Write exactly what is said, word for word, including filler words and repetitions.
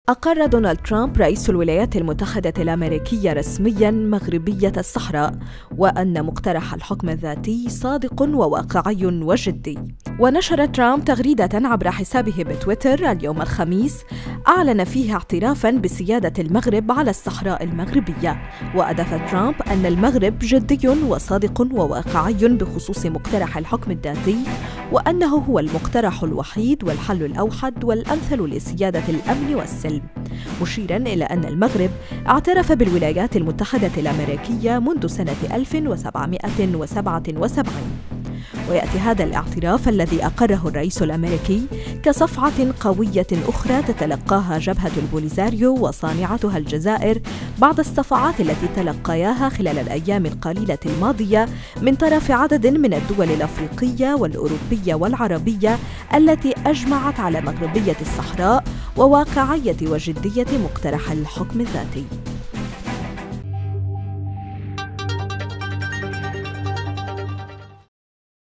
أقر دونالد ترامب رئيس الولايات المتحدة الأمريكية رسمياً مغربية الصحراء، وأن مقترح الحكم الذاتي صادق وواقعي وجدي. ونشر ترامب تغريدة عبر حسابه بتويتر اليوم الخميس أعلن فيها اعترافاً بسيادة المغرب على الصحراء المغربية. وأضاف ترامب أن المغرب جدي وصادق وواقعي بخصوص مقترح الحكم الذاتي، وأنه هو المقترح الوحيد والحل الأوحد والأمثل لسيادة الأمن والسلم، مشيراً إلى أن المغرب اعترف بالولايات المتحدة الأمريكية منذ سنة ألف وسبعمائة وسبعة وسبعين. ويأتي هذا الاعتراف الذي أقره الرئيس الأمريكي كصفعة قوية أخرى تتلقاها جبهة البوليزاريو وصانعتها الجزائر بعد الصفعات التي تلقياها خلال الأيام القليلة الماضية من طرف عدد من الدول الأفريقية والأوروبية والعربية التي أجمعت على مغربية الصحراء وواقعية وجدية مقترح الحكم الذاتي.